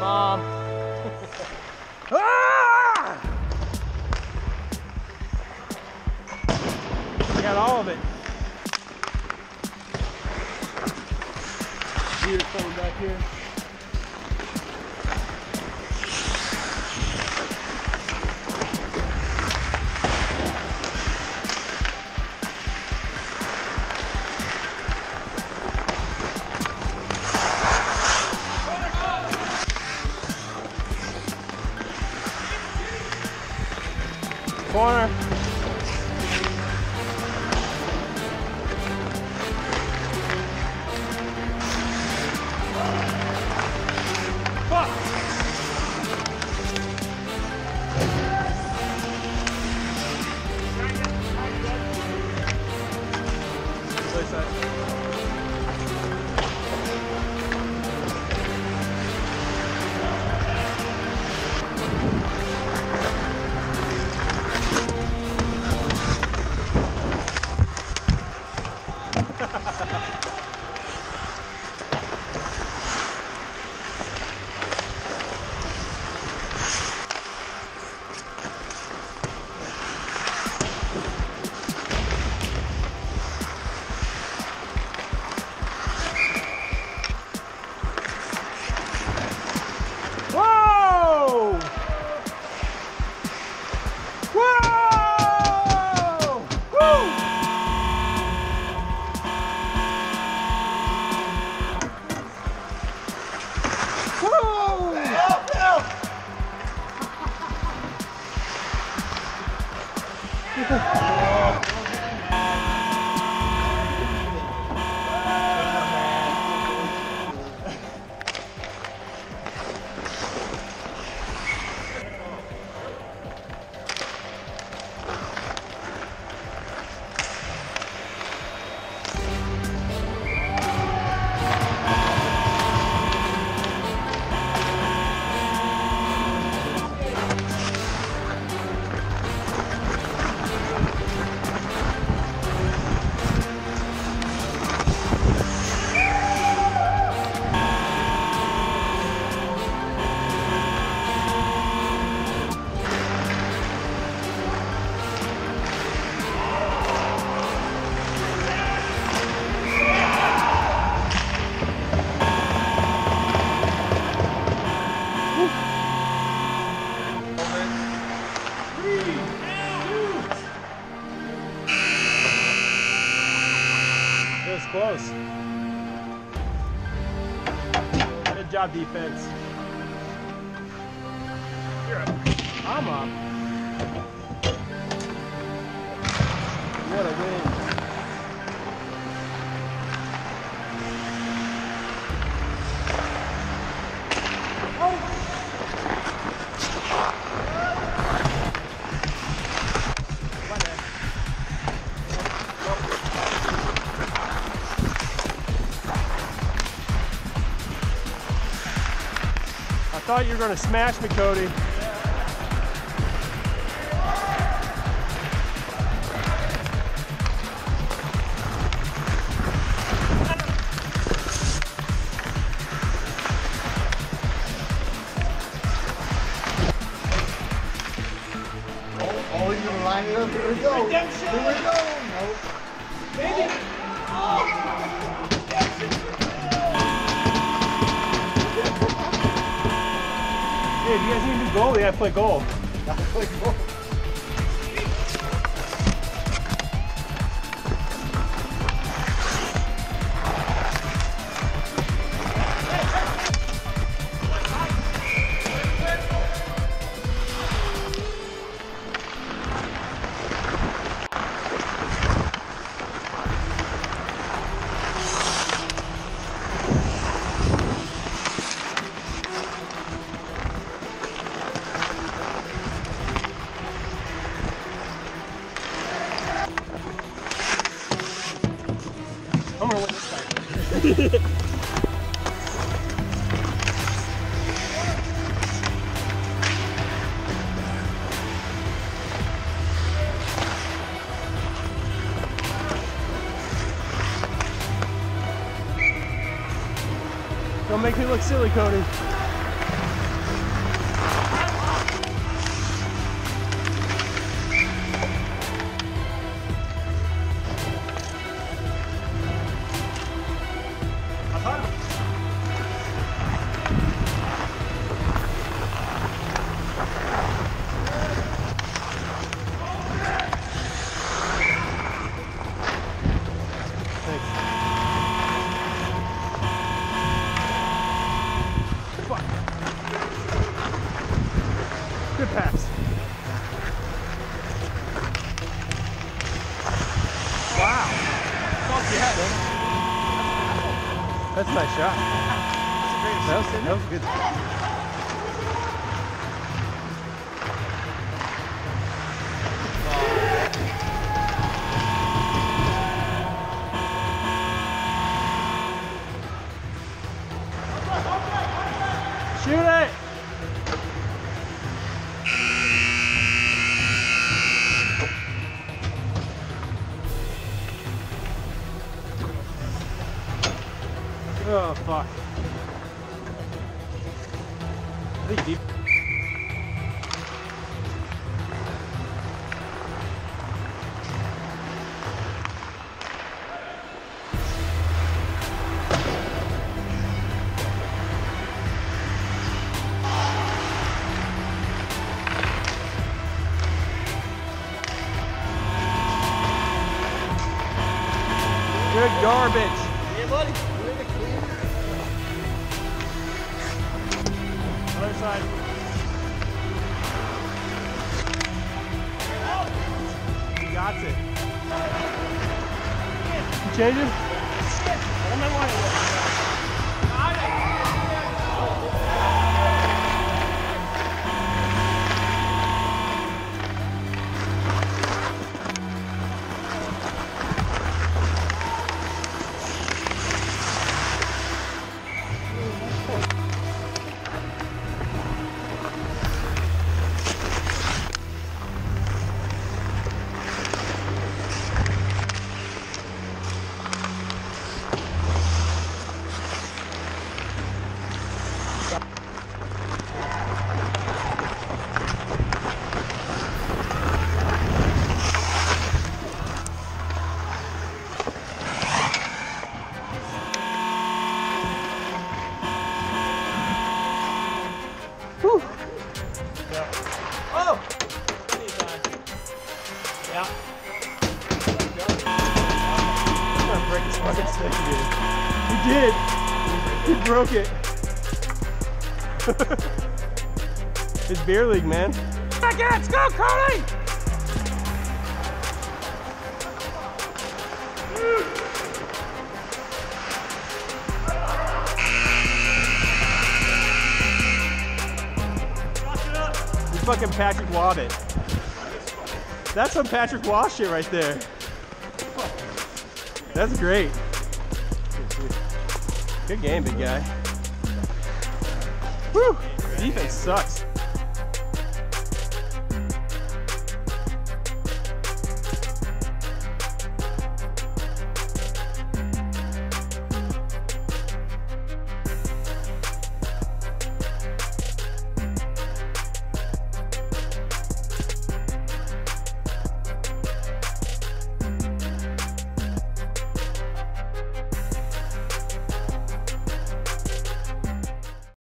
Mom. Ah! Got all of it. Deer coming back here. Corner. Fuck. Place that. Whoa! Whoa! Woo! Whoa! Help! Help! It was close. Good job, defense. You're up. I'm up. What a win. I thought you were going to smash me, Cody. Oh, you're going to line it up. Here we go. Redemption. Here we go. Nope. Baby. Hey, if you guys need to do goal, you gotta play goal. Play goal. I'm gonna win this fight. Don't make me look silly, Cody. That's a nice shot. That was good. Shoot it! Oh, fuck. I think deep. Good garbage. Yeah, buddy. Way to clean. Other side. He got it. You changing? Whew. Yeah. Oh! Yeah. I'm gonna break his fucking stick again. He did! He broke it. It's beer league, man. Back in! Let's go, Cody! Fucking Patrick Wabbit. That's some Patrick Waugh shit right there. That's great. Good game, big guy. Woo! Defense sucks.